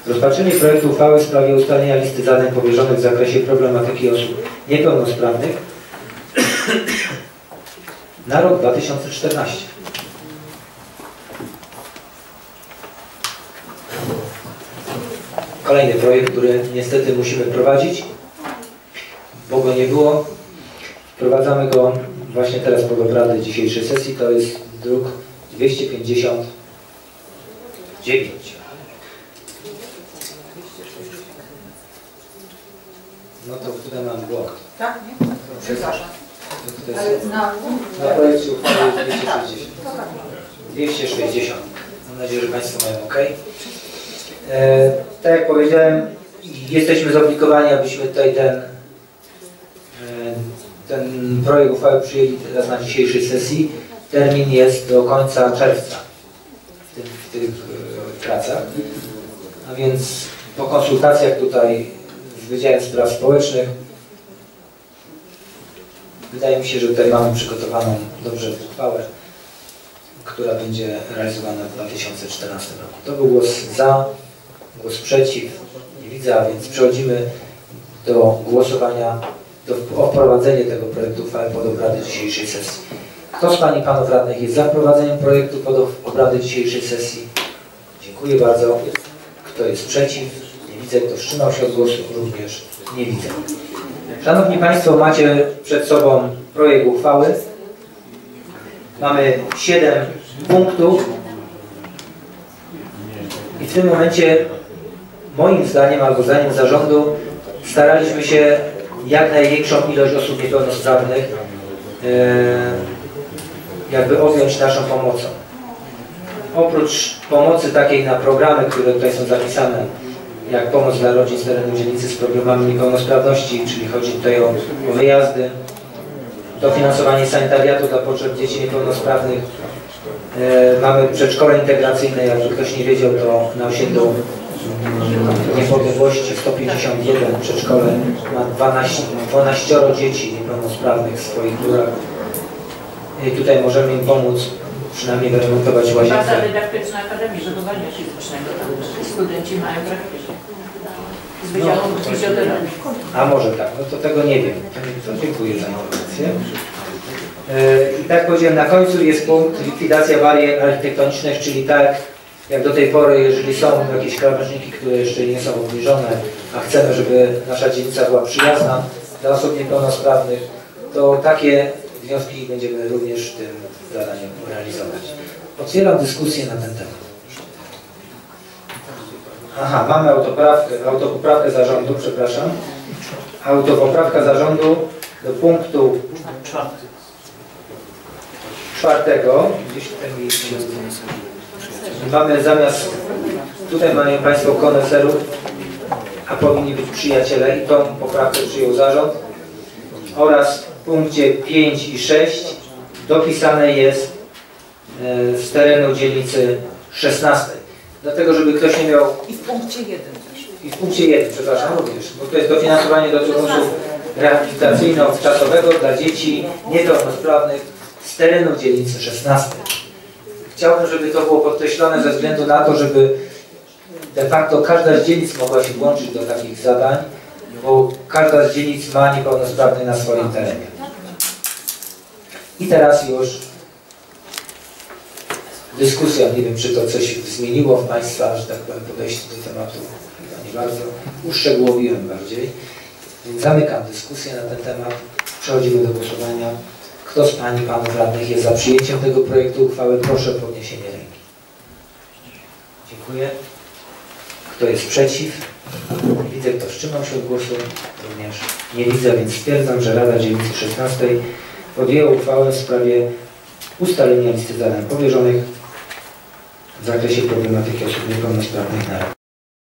Rozpatrzenie projektu uchwały w sprawie ustalenia listy zadań powierzonych w zakresie problematyki osób niepełnosprawnych na rok 2014. Kolejny projekt, który niestety musimy prowadzić, bo go nie było. Wprowadzamy go właśnie teraz pod obrady dzisiejszej sesji. To jest druk 259. No to tutaj mam błąd. Tak, nie? Przepraszam. Na projekcie uchwały jest 260. 260. Mam nadzieję, że Państwo mają OK. Tak jak powiedziałem, jesteśmy zobligowani, abyśmy tutaj ten projekt uchwały przyjęli teraz na dzisiejszej sesji. Termin jest do końca czerwca w tych pracach. A więc po konsultacjach tutaj z Wydziałem Spraw Społecznych wydaje mi się, że tutaj mamy przygotowaną dobrze uchwałę, która będzie realizowana w 2014 roku. To był głos za, głos przeciw, nie widzę, a więc przechodzimy do głosowania o wprowadzenie tego projektu uchwały pod obrady dzisiejszej sesji. Kto z Pań i Panów Radnych jest za wprowadzeniem projektu pod obrady dzisiejszej sesji? Dziękuję bardzo. Kto jest przeciw? Nie widzę. Kto wstrzymał się od głosu? Również nie widzę. Szanowni Państwo, macie przed sobą projekt uchwały. Mamy 7 punktów i w tym momencie moim zdaniem albo zdaniem zarządu staraliśmy się jak największą ilość osób niepełnosprawnych jakby objąć naszą pomocą. Oprócz pomocy takiej na programy, które tutaj są zapisane, jak pomoc dla rodzin z terenu dzielnicy z problemami niepełnosprawności, czyli chodzi tutaj o wyjazdy, dofinansowanie sanitariatu dla potrzeb dzieci niepełnosprawnych. Mamy przedszkole integracyjne, jakby ktoś nie wiedział, to na osiedlu Niepodległości 151 przedszkole ma 12 dzieci niepełnosprawnych w swoich biurach. I tutaj możemy im pomóc, przynajmniej wyremontować łazienkę. Baza dydaktyczna Akademii Wychowania Fizycznego, studenci mają praktykę z Wydziału Fizjoterapii. A może tak, no to tego nie wiem. To dziękuję za informację. I tak powiedziałem, na końcu jest punkt likwidacja barier architektonicznych, czyli tak jak do tej pory, jeżeli są jakieś krawężniki, które jeszcze nie są obniżone, a chcemy, żeby nasza dzielnica była przyjazna dla osób niepełnosprawnych, to takie wnioski będziemy również tym zadaniem realizować. Otwieram dyskusję na ten temat. Aha, mamy autopoprawkę zarządu, przepraszam. Autopoprawka zarządu do punktu 4. Gdzieś tutaj mamy zamiast, tutaj mają Państwo koneserów, a powinni być przyjaciele i tą poprawkę przyjął zarząd. Oraz w punkcie 5 i 6 dopisane jest z terenu dzielnicy 16. Dlatego, żeby ktoś nie miał... I w punkcie 1 też. I w punkcie 1, przepraszam, również. Bo to jest dofinansowanie do turnusu rehabilitacyjno-wczasowego dla dzieci niepełnosprawnych z terenu dzielnicy 16. Chciałbym, żeby to było podkreślone ze względu na to, żeby de facto każda z dzielnic mogła się włączyć do takich zadań, bo każda z dzielnic ma niepełnosprawnych na swoim terenie. I teraz już dyskusja, nie wiem, czy to coś zmieniło w Państwa, że tak powiem, podejście do tematu, chyba nie bardzo, uszczegółowiłem bardziej. Więc zamykam dyskusję na ten temat, przechodzimy do głosowania. Kto z Pań i Panów Radnych jest za przyjęciem tego projektu uchwały? Proszę o podniesienie ręki. Dziękuję. Kto jest przeciw? Nie widzę. Kto wstrzymał się od głosu? Również nie widzę, więc stwierdzam, że Rada Dzielnicy 16 podjęła uchwałę w sprawie ustalenia listy zadań powierzonych w zakresie problematyki osób niepełnosprawnych na rok.